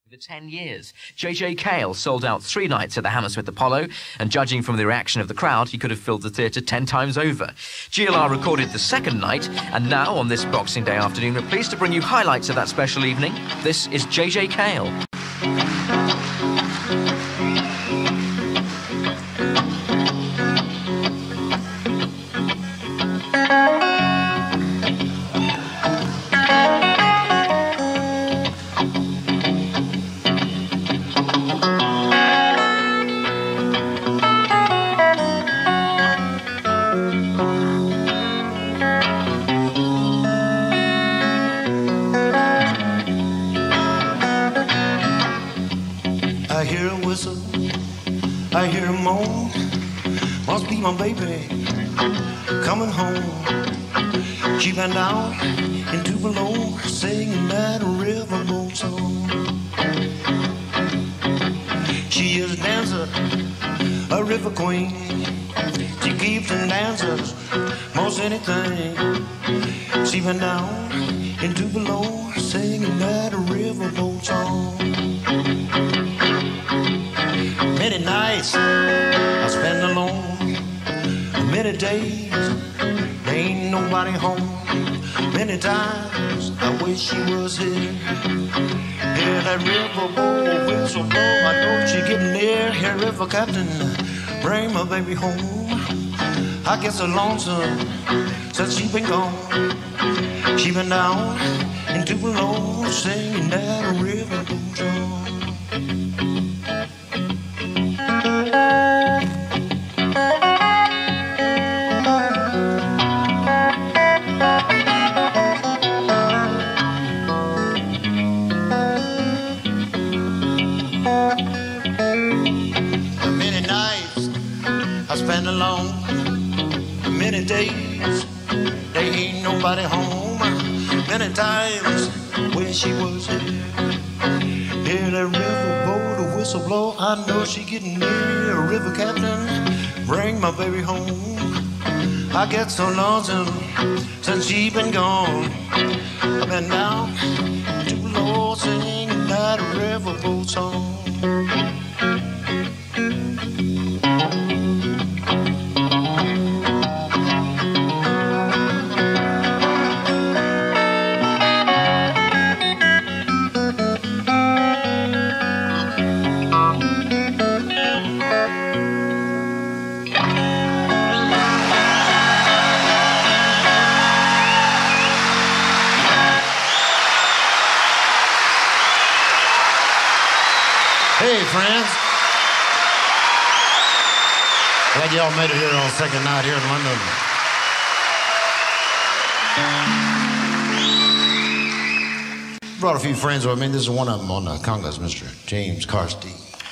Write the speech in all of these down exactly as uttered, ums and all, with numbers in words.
For ten years, J J Cale sold out three nights at the Hammersmith Apollo, and judging from the reaction of the crowd, he could have filled the theatre ten times over. G L R recorded the second night, and now, on this Boxing Day afternoon, we're pleased to bring you highlights of that special evening. This is J J Cale. I hear a whistle, I hear a moan, must be my baby coming home. She bent down into below, singing that riverboat song. She is a dancer, a river queen. She keeps and dances most anything. She bent down into below, singing that riverboat song. Many nights I spend alone, many days there ain't nobody home. Many times I wish she was here. Hear that riverboat whistle blow, I know she getting near. Hear River Captain, bring my baby home. I get so lonesome since she been gone. She been down into below, singing that riverboat song. Many nights I spend alone, many days there ain't nobody home. Many times when she was here, hear that riverboat a whistle blow, I know she getting near. River Captain, bring my baby home. I get so lonesome since she been gone. I've been down too low singing that riverboat song. Hey, friends. Glad y'all made it here on the second night here in London. Brought a few friends with me. This is one of them on the congas, Mister Jimmy Karstein.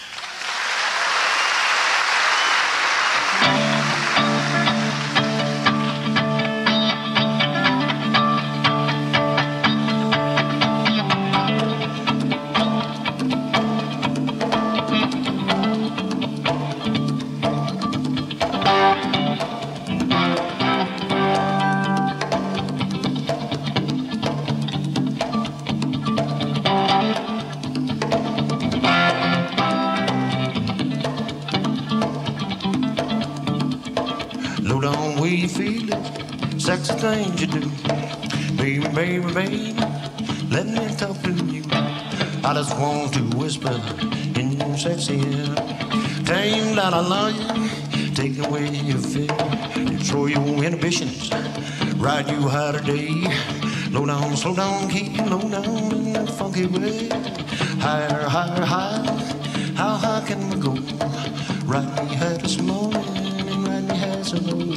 Low down where you feel it, sexy things you do. Baby, baby, baby, let me talk to you. I just want to whisper in your sexy ear. Tell you that I love you, take the way you feel. Destroy your inhibitions, ride you high today. Low down, slow down, keep you low down in that funky way. Higher, higher, higher, how high can we go? Ride me high this morning and ride me high some more.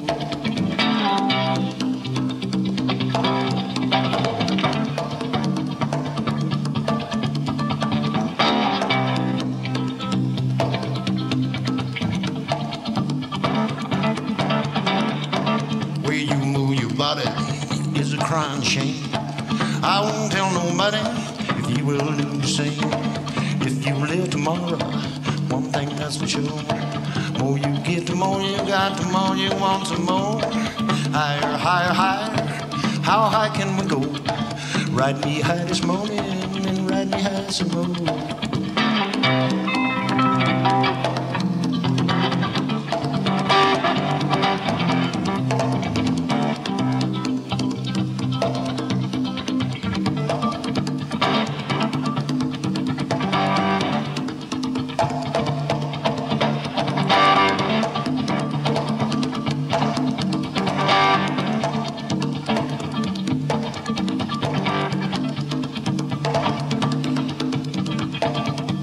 Way you move your body is a crying shame. I won't tell nobody if you will do the same. If you live tomorrow, one thing that's for sure. More you get, the more you got, the more you want some more. Higher, higher, higher, how high can we go? Ride me high this morning and ride me high some more.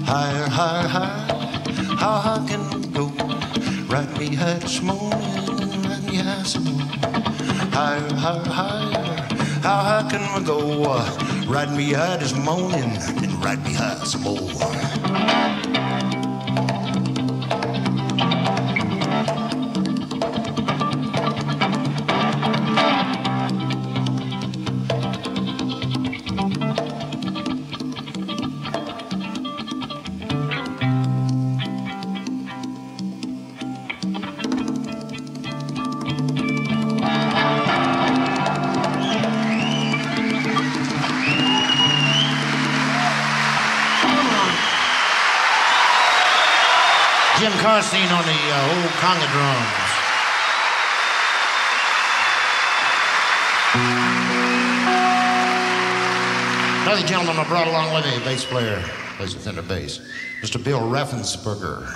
Higher, higher, higher, how high can we go? Right me high this morning, right me high some more. Higher, higher, higher, how high can we go? Right me high this morning, and right me high some more. Jimmy Karstein on the uh, old conga drums. Another gentleman I brought along with me, bass player, plays the tenor bass, Mister Bill Raffensperger.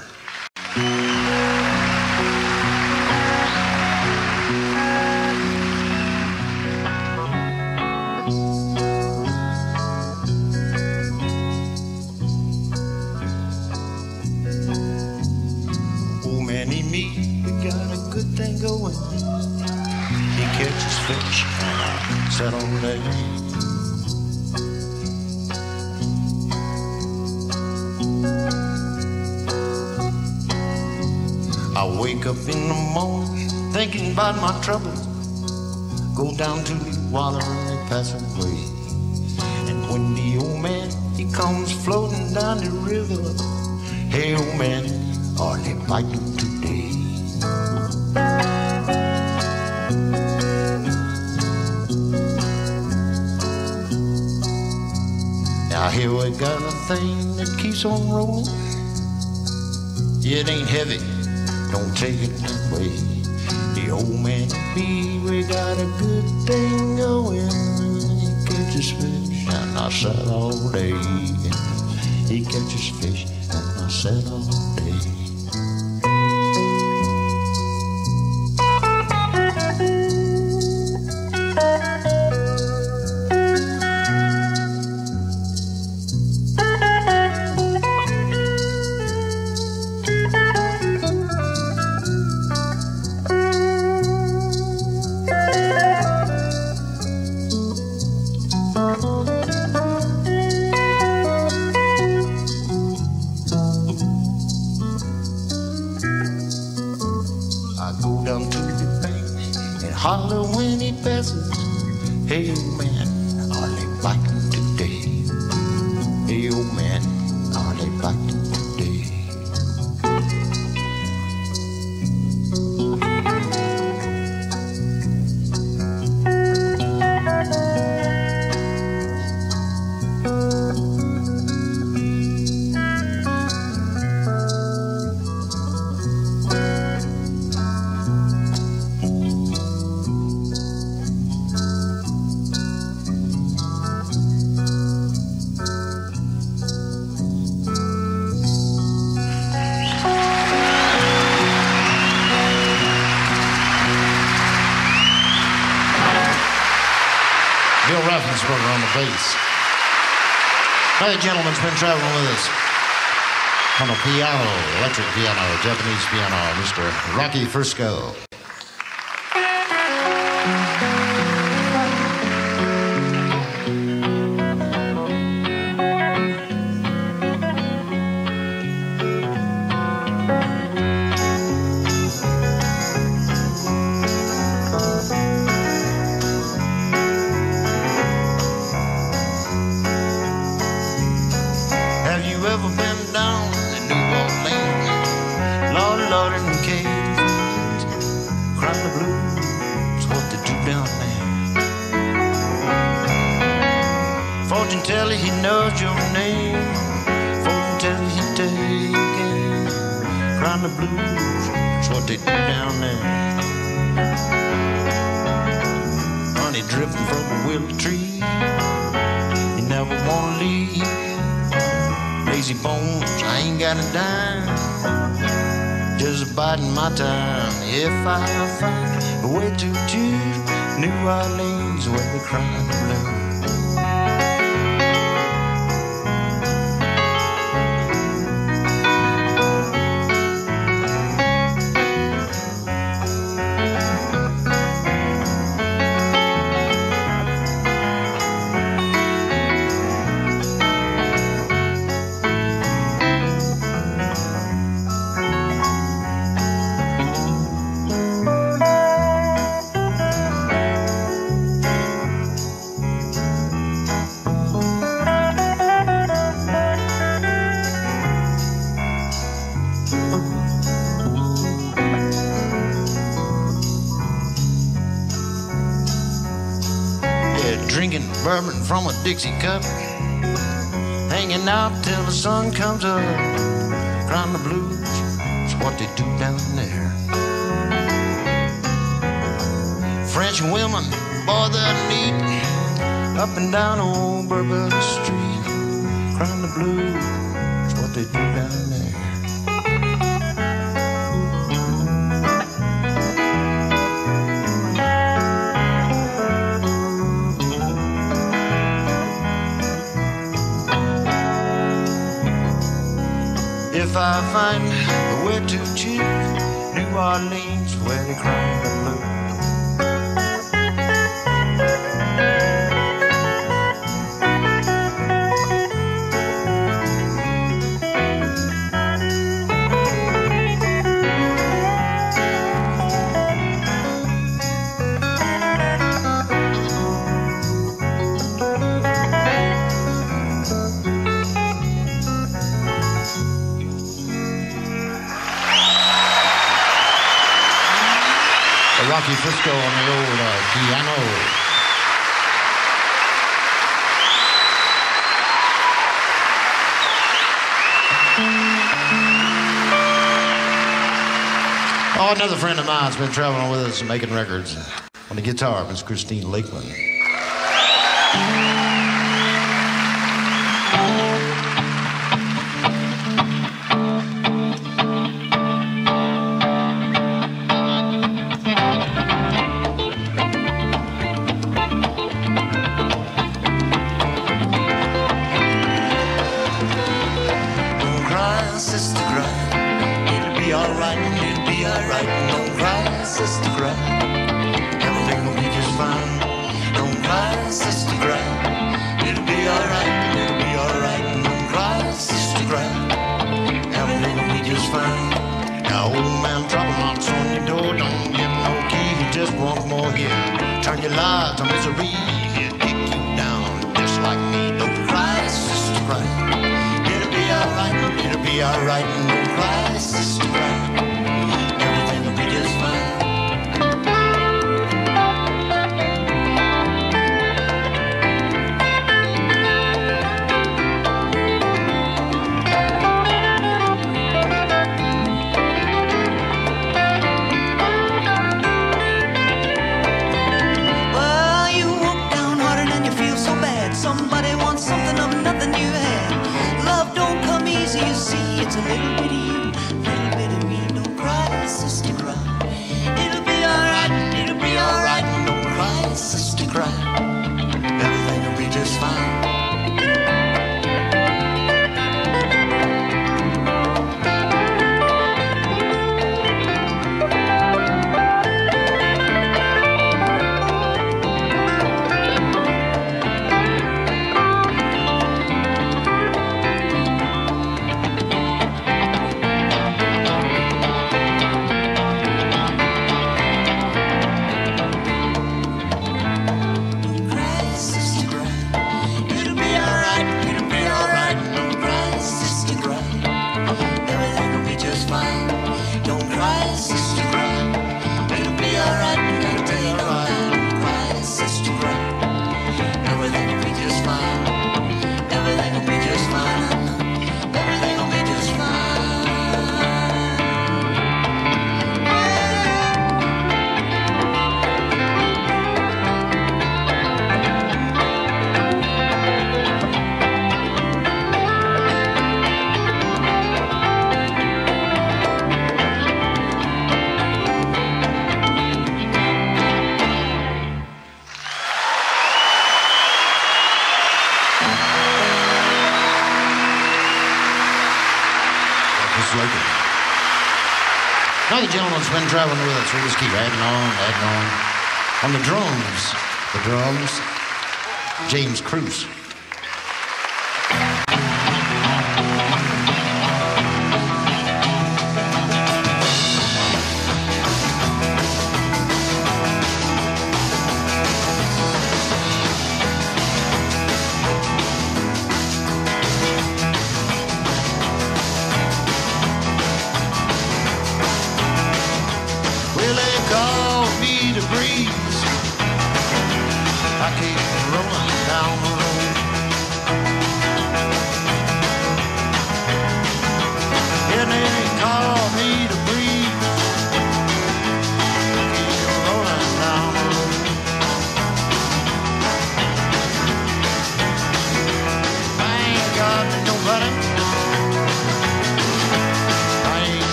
Set on there. I wake up in the morning thinking about my troubles. Go down to the water and they pass away. And when the old man, he comes floating down the river, hey old man, are they biting today? Now here we got a thing that keeps on rolling. It ain't heavy, don't take it that way. The old man and me, we got a good thing going. He catches fish and I sat all day. He catches fish and I sat all day. Holler when he passes, hey old man, are they biting today? Hey old man, are they biting today? Raffensperger on the bass. Another gentleman's been traveling with us on the piano, electric piano, Japanese piano, Mister Rocky Frisco. Fortune teller, he knows your name. Fortune teller, he taking. Crying the blues, that's what they do down there. Honey dripping from a willow tree. You never wanna leave. Lazy bones, I ain't got a dime. Just biding my time. If I find a way to choose New Orleans where we cry the blues. bourbon from a Dixie cup, hanging out till the sun comes up, crying the blues is what they do down there. French women, boy, they're neat, up and down old Bourbon Street, crying the blues is what they do down there. If I find we're too cheap, New Orleans, where they cry the blues. Rocky Frisco on the old uh, piano. Oh, another friend of mine's been traveling with us and making records. On the guitar, Miss Christine Lakeland. Another gentleman's been traveling with us. We'll just keep adding on, adding on. On the drums, the drums, James Cruce.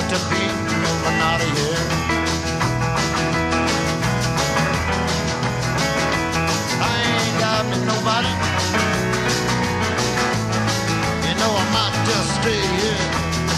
to be moving out of here. I ain't got me nobody. You know I might just stay here.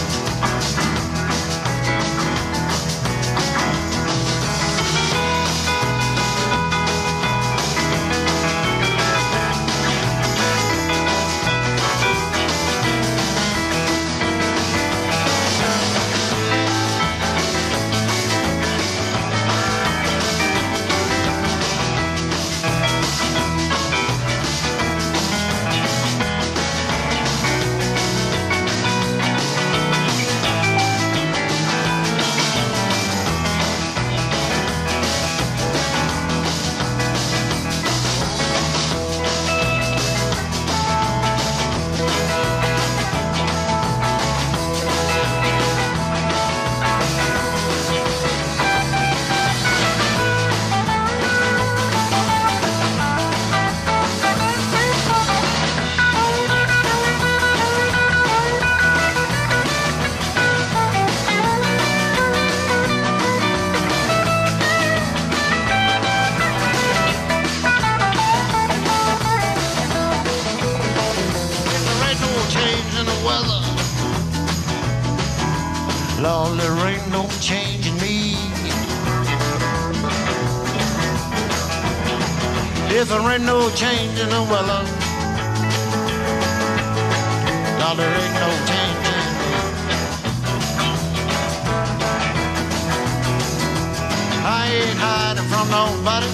Lord, there ain't no change in me. If there ain't no change in the weather, Lord, there ain't no change in me. I ain't hiding from nobody.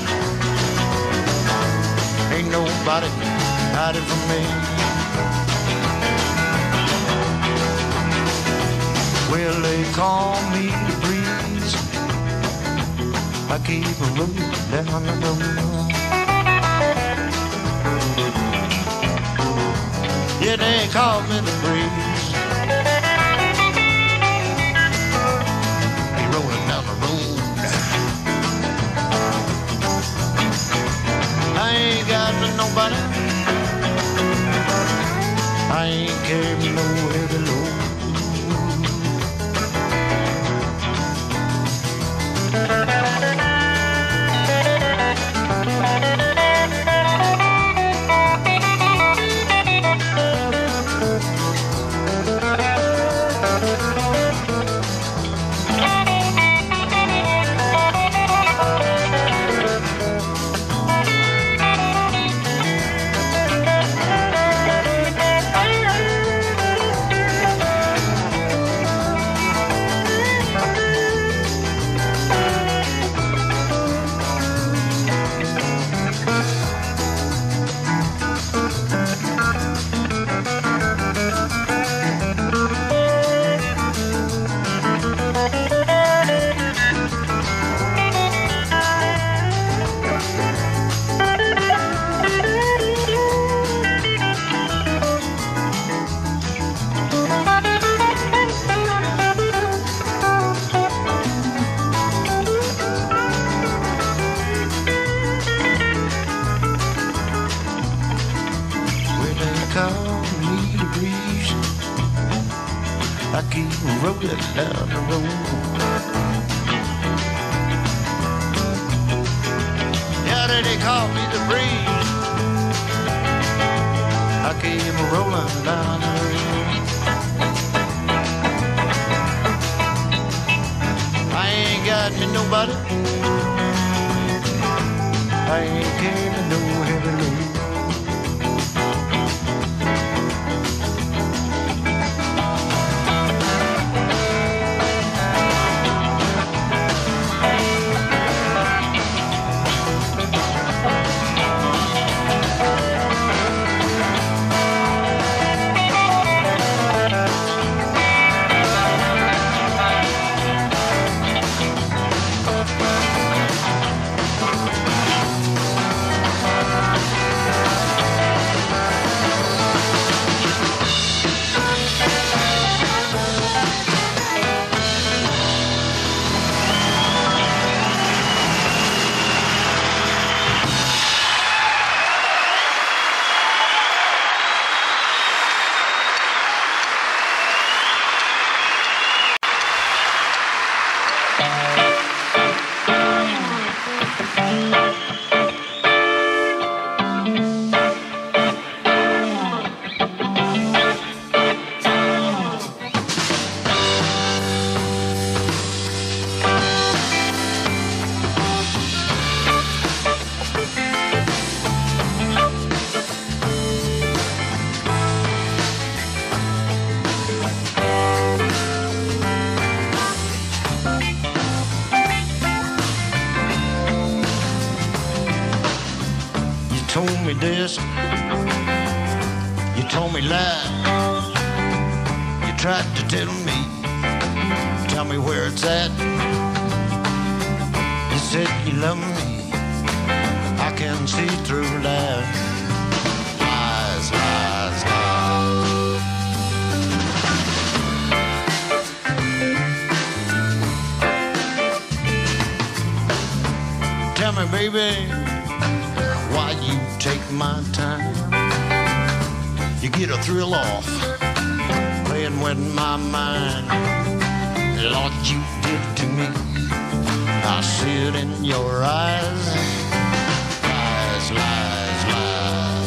Ain't nobody hiding from me. Well, they call me the breeze. I keep a rolling down the road. Yeah, they call me the breeze. They rolling down the road. I ain't got nobody. I ain't carrying no heavy load. Rolling down the road. Yeah, they call me the breeze. I keep rolling down the road. I ain't got me nobody. I ain't carrying no heavy load. told me this, you told me lies. You tried to tell me, tell me where it's at. You said you love me, I can see through lies. Lies, lies, lies. Tell me, baby, why you take my time. You get a thrill off playing with my mind. Lord, you did it to me, I see it in your eyes. Lies, lies, lies.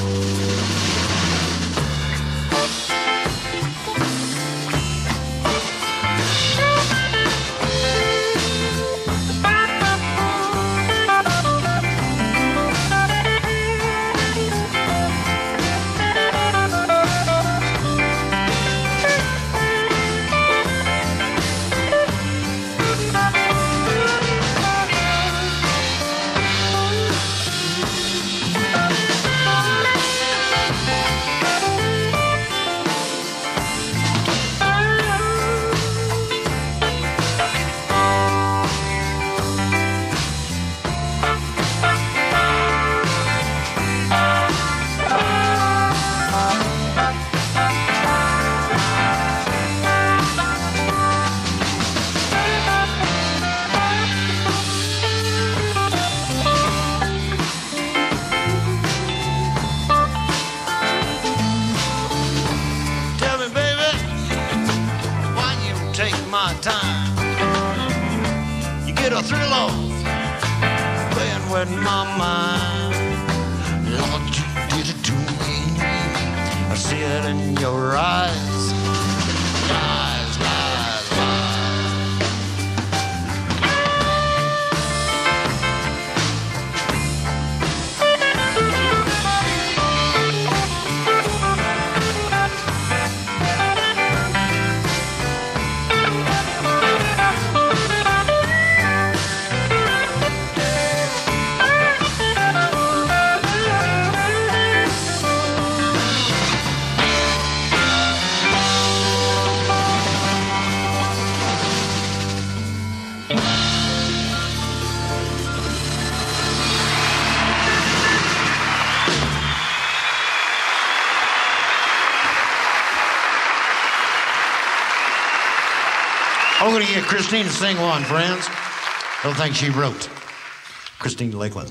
I'm going to get Christine to sing one, friends. Little thing she wrote. Christine Lakeland.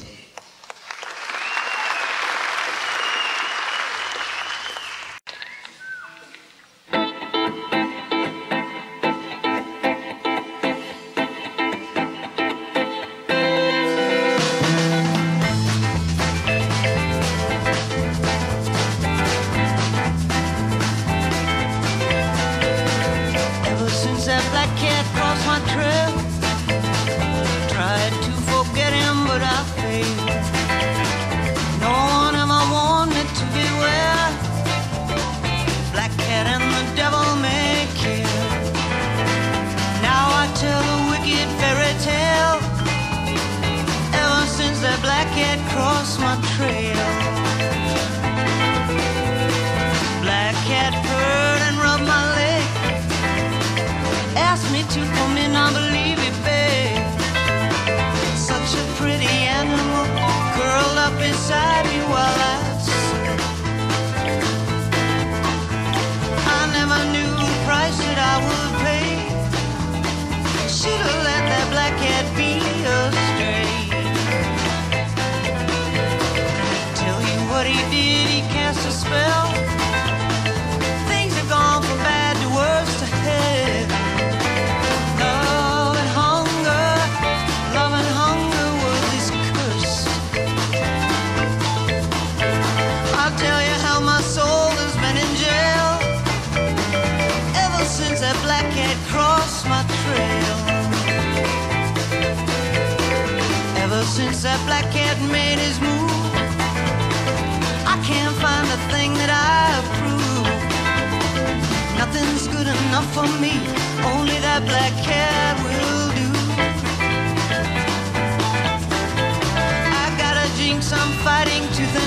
Fighting to the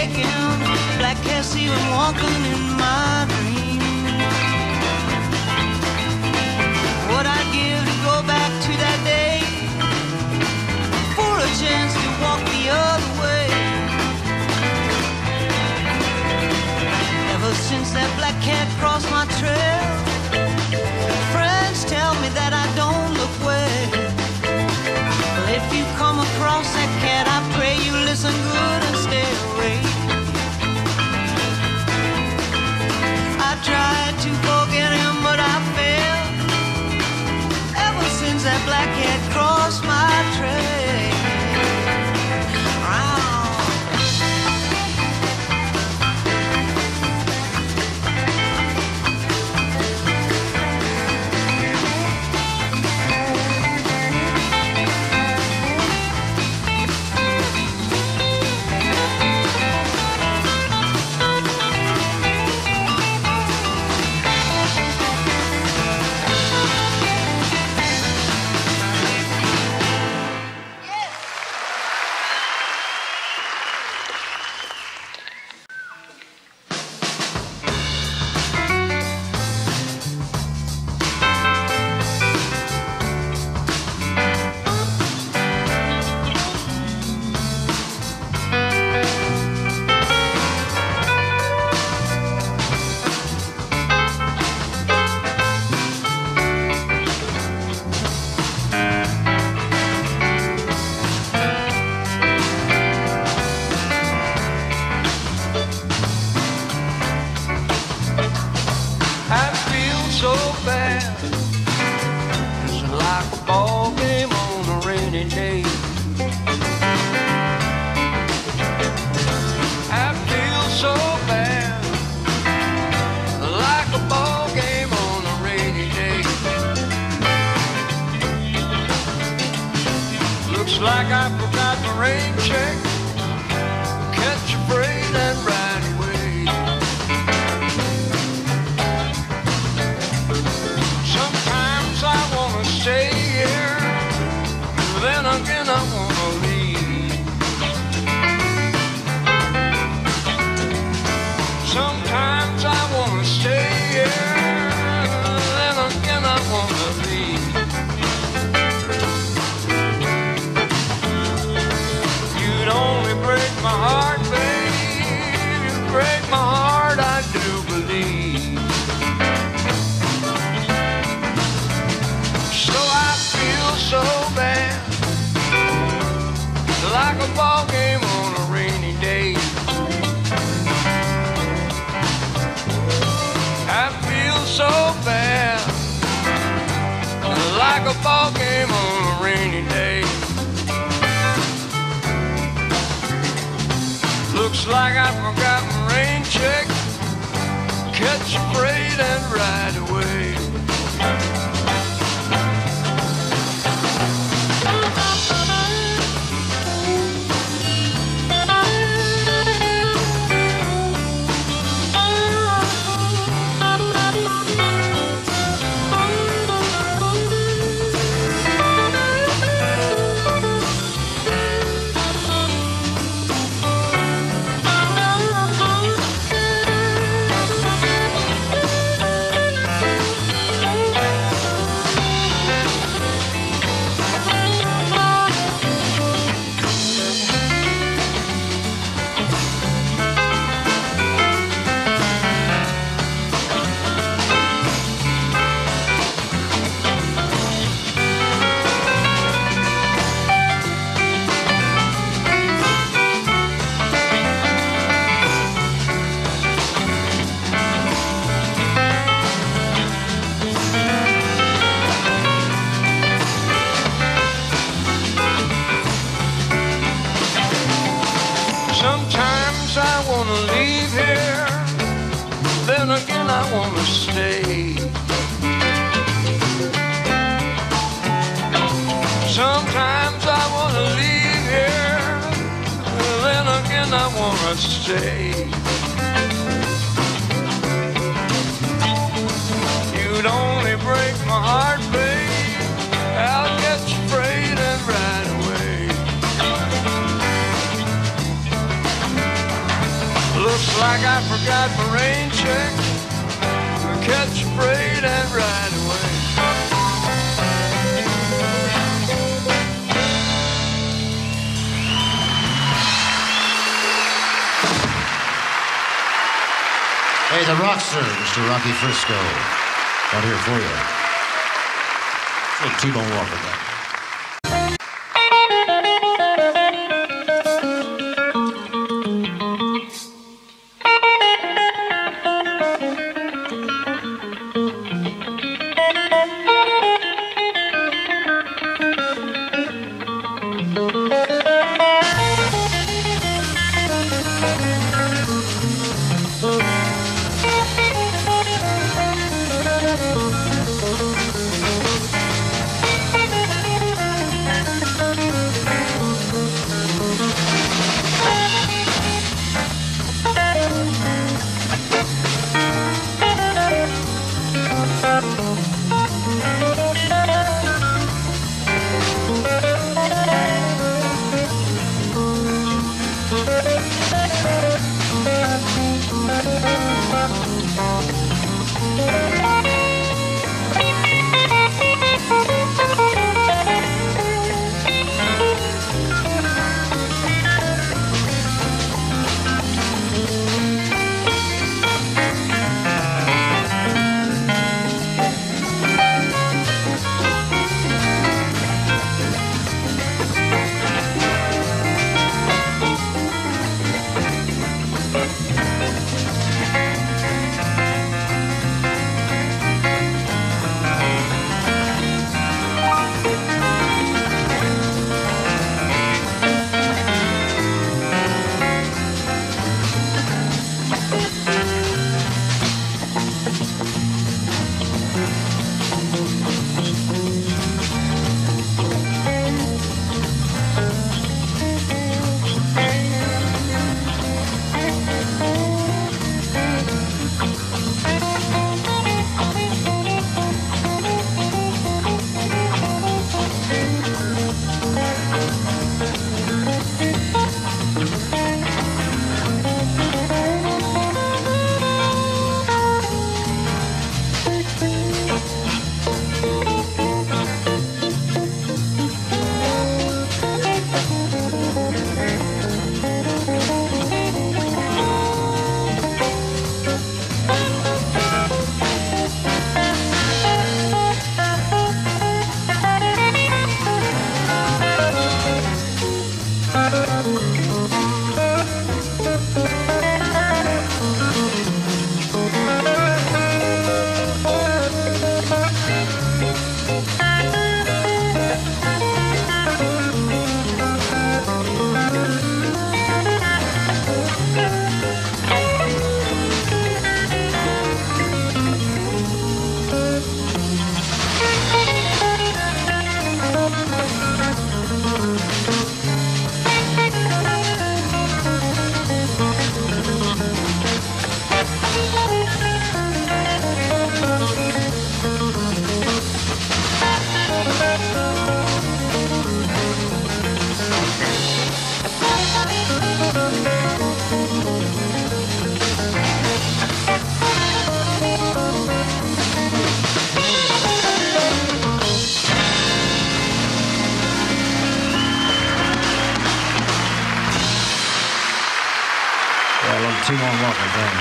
shaking. Black cats even walking in my dream. What I'd give to go back to that day, for a chance to walk the other way. Ever since that black cat crossed my trail, friends tell me that I don't look well. Well, if you come across that cat, I pray you listen good and stay away. I tried to forget him, but I failed. Ever since that black cat crossed my trail. You'd only break my heart, babe. I'll get you frayed and right away. got my rain check. Catch a freight and ride away. Hey, the rockster, Mister Rocky Frisco, out here for you. It's a T-Bone Walker back. Too long walking down.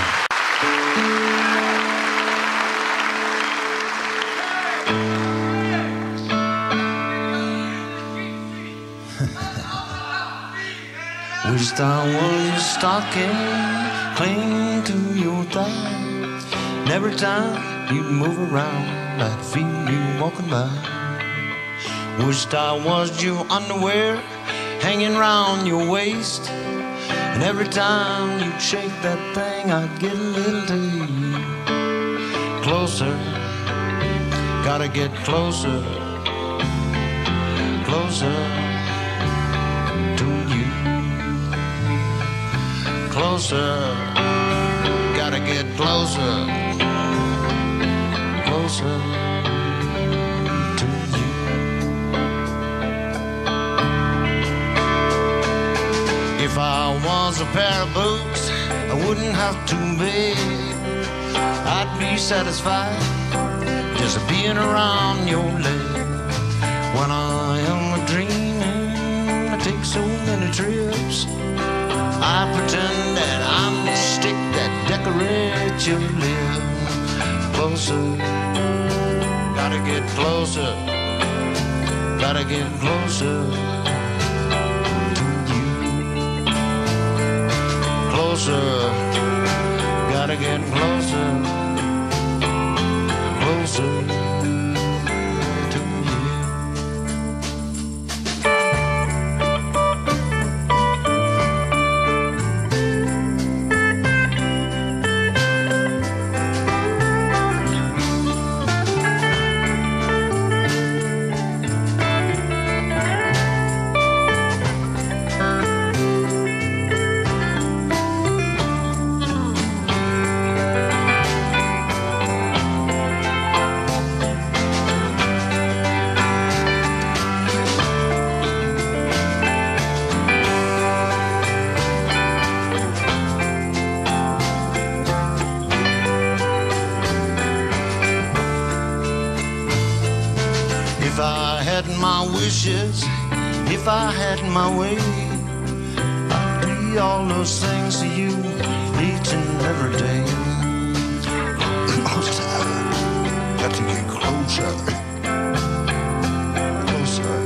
Wished I was your stocking, cling to your thigh. And every time you move around, I'd feel you walking by. Wished I was your underwear, hanging round your waist. And every time you'd shake that thing, I'd get a little to you. Closer, gotta get closer, closer to you. Closer, gotta get closer, closer to you. If I was a pair of boots I wouldn't have to beg. I'd be satisfied just being around your leg. When I am dreaming, I take so many trips. I pretend that I'm the stick that decorates your lip. Closer, gotta get closer, gotta get closer to you. Closer, gotta get closer, closer. If I had my way, I'd be all those things to you each and every day. Closer, got to get closer, closer.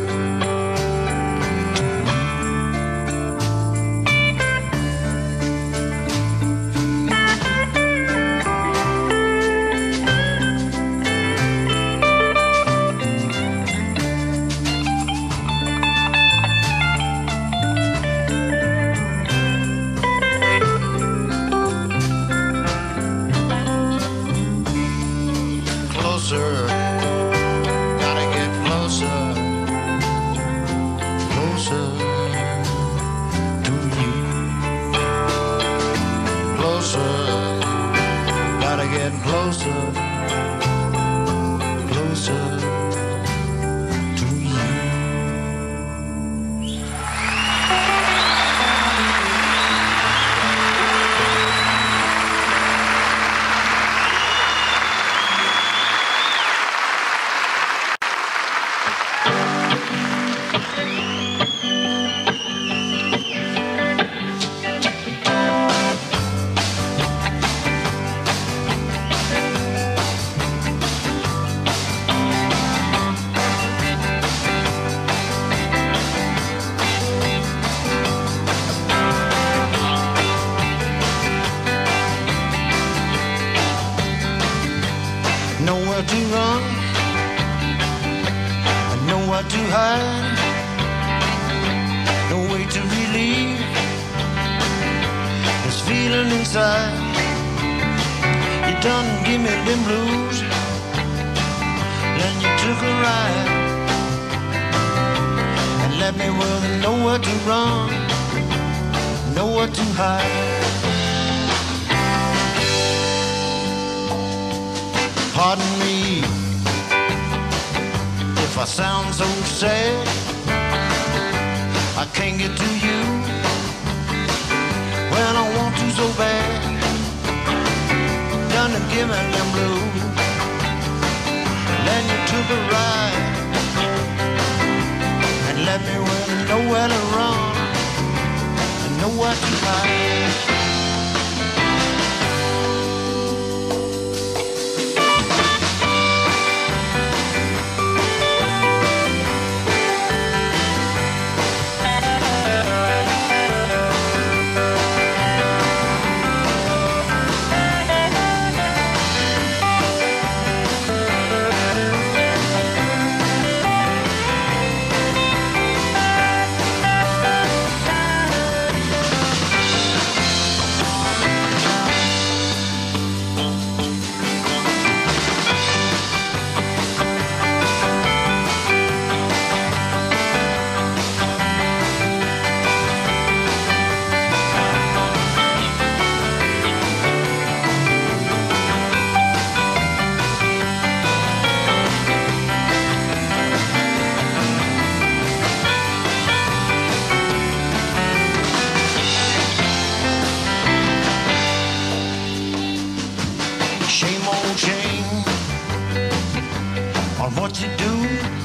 what you do.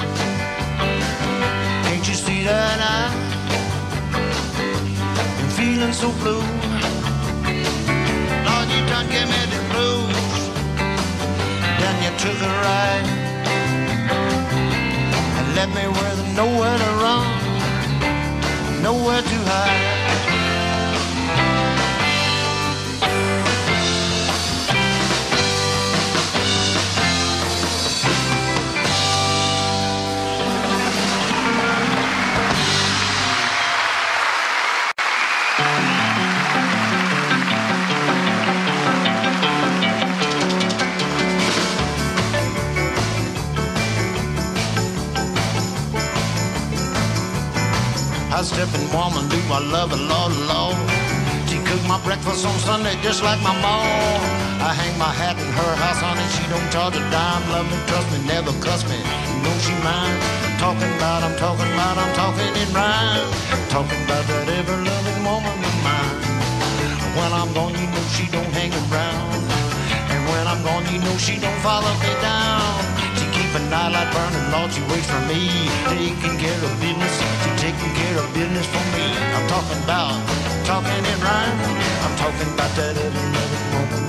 Can't you see that I'm feeling so blue? Lord, you done give me the blues. Then you took a ride and left me with nowhere to run, nowhere to hide. High-stepping woman, do I love her, Lord, Lord. She cook my breakfast on Sunday just like my mom. I hang my hat in her house, honey, she don't charge a dime. Love me, trust me, never cuss me, you know she mine. Talking about, I'm talking about, I'm talking in rhyme. Talking about that ever-loving woman of mine. When I'm gone, you know she don't hang around. And when I'm gone, you know she don't follow me down. She keep a nightlight burning, Lord, she waits for me. Taking care of business, she taking care of business for me. I'm talking about, talking in rhyme. I'm talking about that ever-loving woman.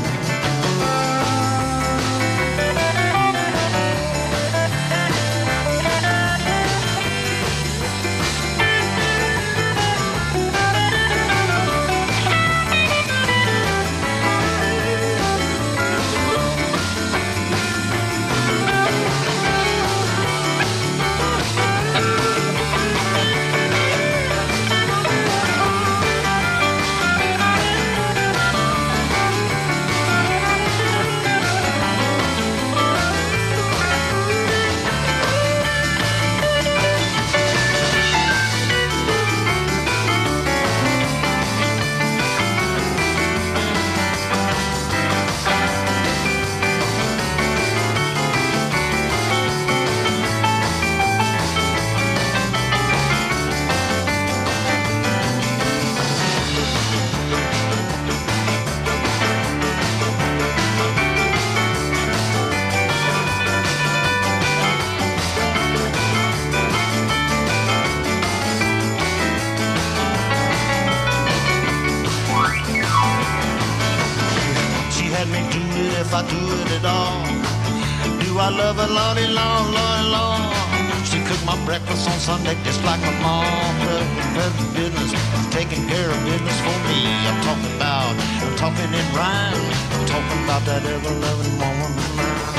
I do it at all. Do I love her, Lordy, Lord, Lordy, Lord? She cooked my breakfast on Sunday just like my mom. Perfect business, taking care of business for me. I'm talking about, I'm talking in rhyme. I'm talking about that ever-loving woman of mine.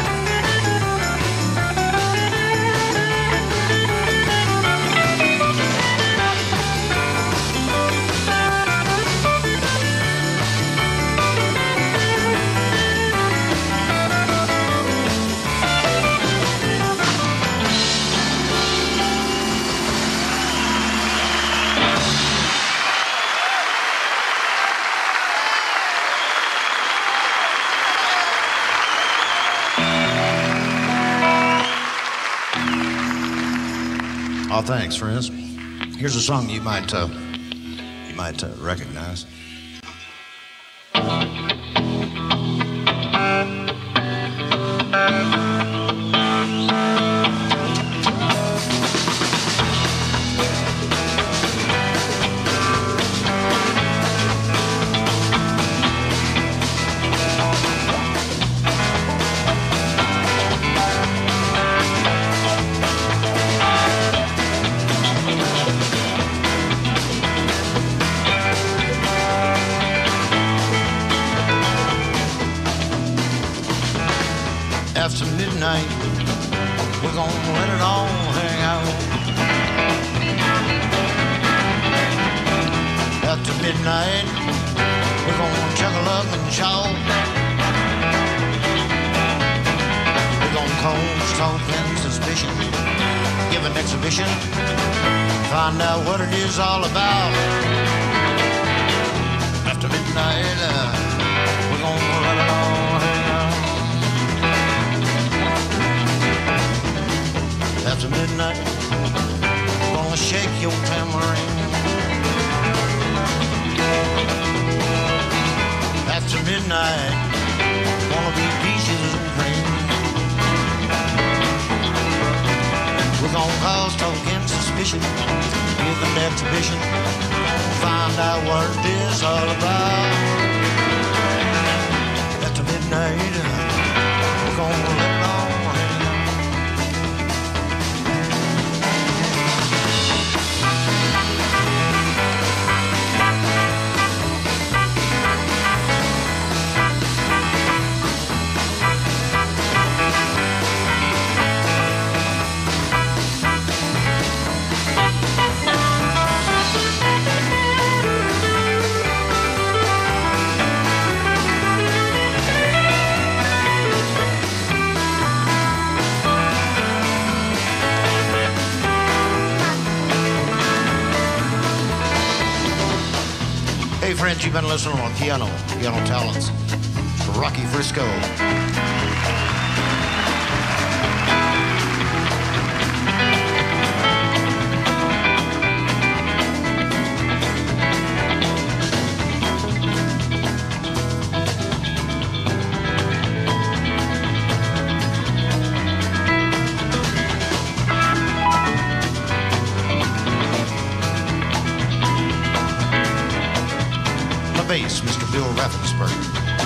Oh, thanks, friends. Here's a song you might uh, you might uh, recognize. After midnight, we're gonna let it all hang out. After midnight, we're gonna chuckle up and shout. We're gonna cause talk and suspicion, give an exhibition, find out what it is all about. After midnight, uh, we're gonna let it all hang out. After midnight, gonna shake your tambourine. After midnight, gonna be peaches and cream. exhibition, give an exhibition, find out what it is all about. After midnight, we're gonna let it all hang out. Hey friends, you've been listening on piano, piano talents, Rocky Frisco. Bass, Mister Bill Raffensperger.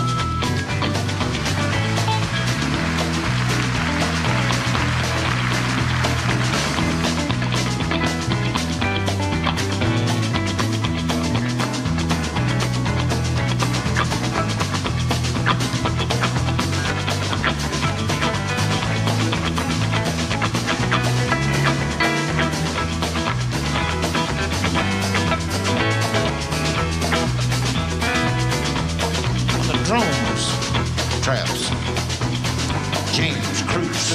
Drums, traps, James Cruce.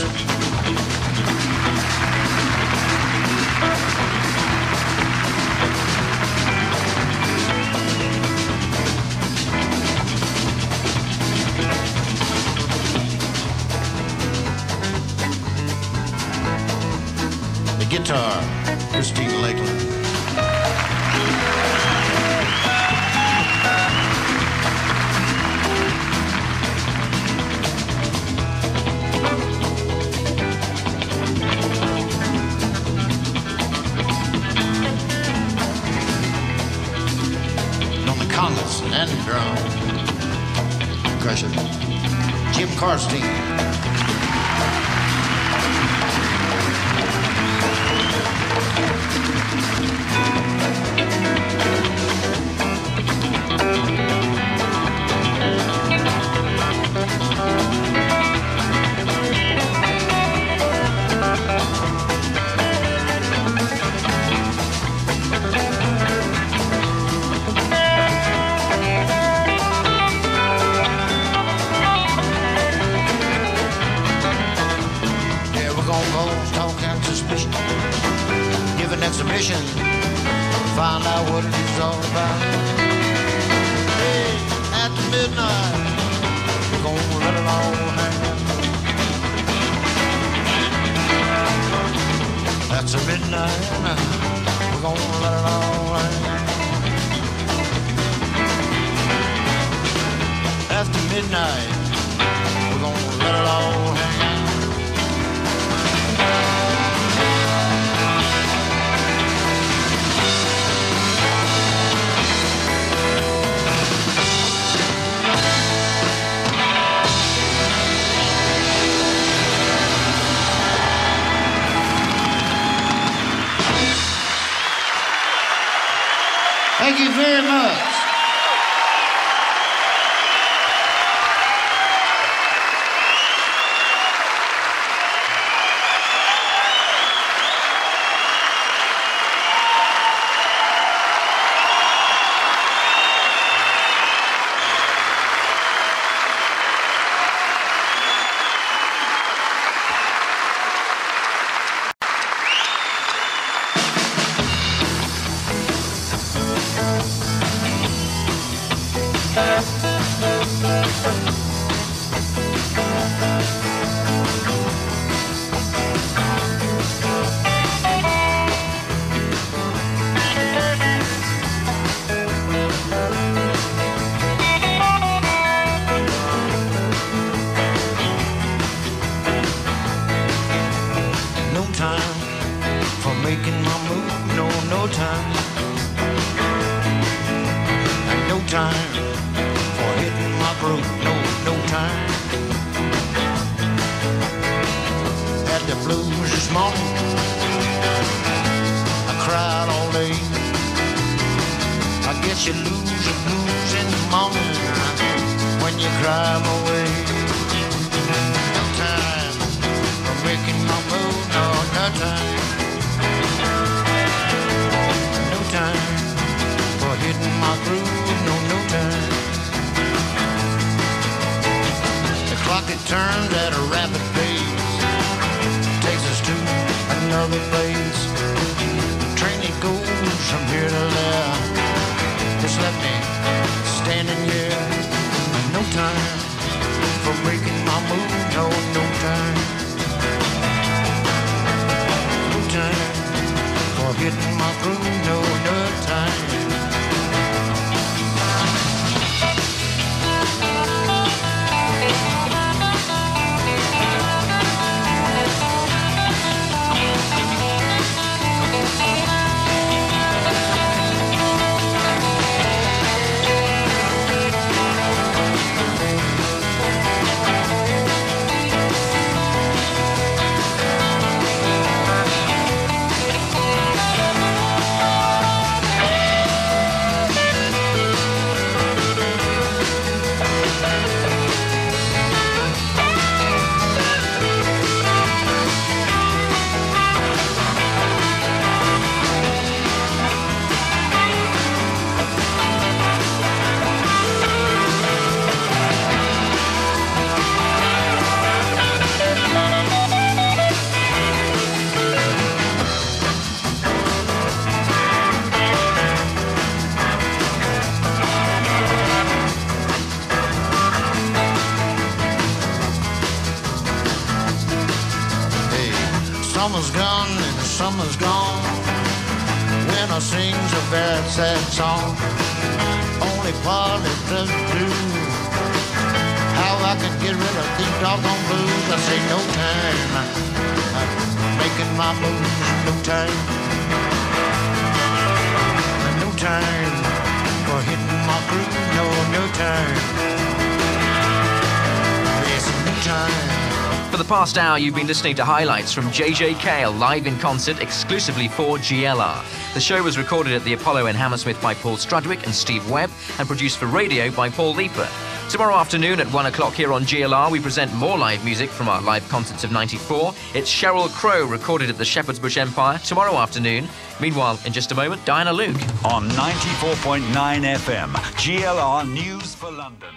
The guitar, Christine Lakeland. Congas and drum, percussion, Jimmy Karstein. Give an exhibition, find out what it is all about. Hey, after midnight, we're gonna let it all hang out. After midnight, we're gonna let it all hang out. After midnight, we're gonna let it all hang out. Thank you very much. morning. I cried all day. I guess you lose the blues in the morning when you cry away. No time for making my move, no, no time. No time for hitting my groove, no, no time. The clock it turns at a rapid pace, takes us to another place. The train it goes from here to there. Just left me standing here. No time for making my move, no, no time. No time for hitting my groove, no, no time. Summer's gone and summer's gone. Winter sings a very sad song. Only part it doesn't do. How I could get rid of these doggone blues. I say no time. I'm making my moves. No time. No time for hitting my groove. No, no time. There's no time. For the past hour, you've been listening to highlights from J J Cale live in concert exclusively for G L R. The show was recorded at the Apollo in Hammersmith by Paul Strudwick and Steve Webb and produced for radio by Paul Leeper. Tomorrow afternoon at one o'clock here on G L R, we present more live music from our live concerts of ninety-four. It's Sheryl Crow recorded at the Shepherd's Bush Empire tomorrow afternoon. Meanwhile, in just a moment, Diana Luke. On ninety-four point nine F M, G L R News for London.